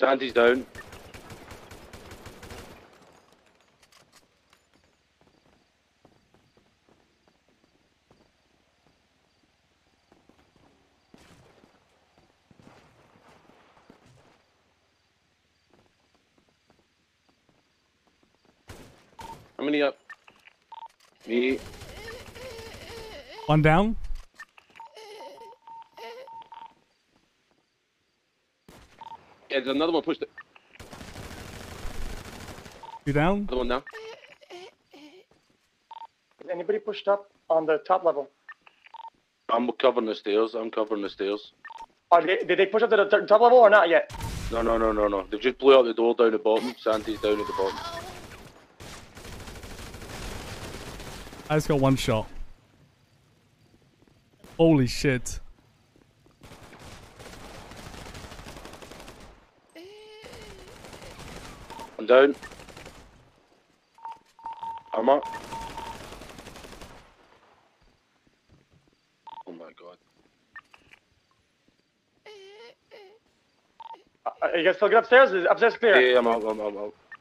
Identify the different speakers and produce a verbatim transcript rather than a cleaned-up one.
Speaker 1: Sandy's down. How many up? Me.
Speaker 2: One down.
Speaker 1: Yeah, there's another one pushed it.
Speaker 2: Two down.
Speaker 1: Another one now.
Speaker 3: Is anybody pushed up on the top level?
Speaker 1: I'm covering the stairs. I'm covering the stairs.
Speaker 3: Oh, did they, did they push up to the top level or not yet?
Speaker 1: No, no, no, no, no. They've just blew out the door down the bottom. Sandy's down at the bottom.
Speaker 2: I just got one shot. Holy shit.
Speaker 1: I'm down. I'm up. Oh my god.
Speaker 3: Uh, are you guys still get upstairs? Is upstairs clear?
Speaker 1: Yeah, I'm out, I'm out, I'm out.